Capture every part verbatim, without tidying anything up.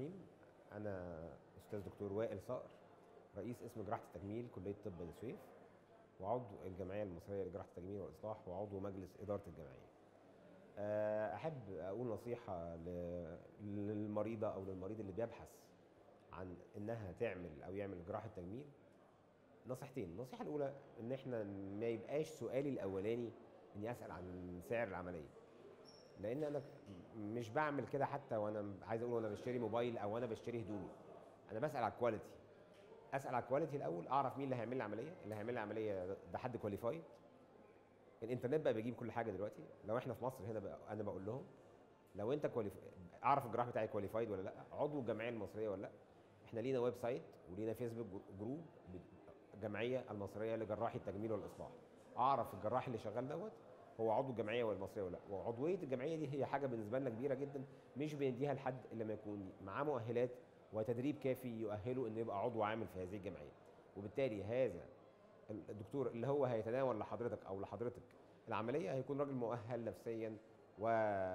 الرحيم. أنا أستاذ دكتور وائل صقر، رئيس قسم جراحة التجميل كلية طب بني سويف، وعضو الجمعية المصرية لجراحة التجميل والإصلاح، وعضو مجلس إدارة الجمعية. آه، أحب أقول نصيحة ل- للمريضة أو للمريض اللي بيبحث عن إنها تعمل أو يعمل جراحة تجميل. نصيحتين: النصيحة الأولى إن إحنا ما يبقاش سؤالي الأولاني إني أسأل عن سعر العملية، لان انا مش بعمل كده حتى وانا عايز اقول وانا بشتري موبايل او وانا بشتري هدومي. انا بسال على الكواليتي، اسال على الكواليتي الاول، اعرف مين اللي هيعمل لي عمليه. اللي هيعمل لي عمليه ده حد كواليفايد. الانترنت بقى بيجيب كل حاجه دلوقتي. لو احنا في مصر هنا بقى انا بقول لهم لو انت كواليف... اعرف الجراح بتاعي كواليفايد ولا لا، عضو الجمعيه المصريه ولا لا. احنا لينا ويب سايت ولينا فيسبوك جروب، الجمعيه المصريه لجراحي التجميل والاصلاح. اعرف الجراح اللي شغال دوت هو عضو الجمعيه المصريه ولا لا. وعضويه الجمعيه دي هي حاجه بالنسبه لنا كبيره جدا، مش بنديها لحد الا لما يكون معاه مؤهلات وتدريب كافي يؤهله انه يبقى عضو عامل في هذه الجمعيه. وبالتالي هذا الدكتور اللي هو هيتناول لحضرتك او لحضرتك العمليه هيكون راجل مؤهل نفسيا و...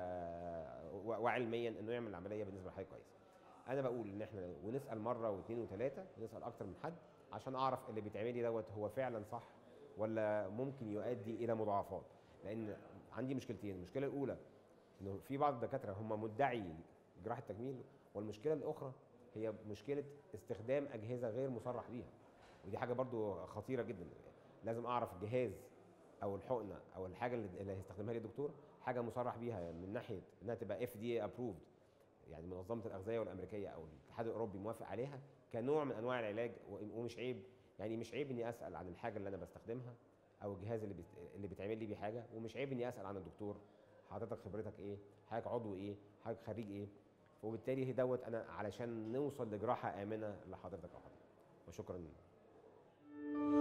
و... وعلميا انه يعمل العمليه بالنسبه لحضرتك كويس. انا بقول ان احنا ونسال مره واثنين وثلاثه، نسال اكتر من حد عشان اعرف اللي بيتعمل لي دوت هو فعلا صح ولا ممكن يؤدي الى مضاعفات. لان عندي مشكلتين: المشكله الاولى انه في بعض الدكاتره هم مدعي جراحه تجميل، والمشكله الاخرى هي مشكله استخدام اجهزه غير مصرح بيها، ودي حاجه برضو خطيره جدا. لازم اعرف الجهاز او الحقنه او الحاجه اللي هيستخدمها لي الدكتور حاجه مصرح بيها من ناحيه انها تبقى اف دي ابروفد، يعني منظمه الاغذيه والامريكيه او الاتحاد الاوروبي موافق عليها كنوع من انواع العلاج. ومش عيب، يعني مش عيب اني اسال عن الحاجه اللي انا بستخدمها او الجهاز اللي بيت... اللي بيتعمل لي بيه حاجه، ومش عيب اني اسال عن الدكتور حضرتك خبرتك ايه، حضرتك عضو ايه، حضرتك خريج ايه. وبالتالي هي دوت انا علشان نوصل لجراحه امنه لحضرتك او حضرتك. وشكرا.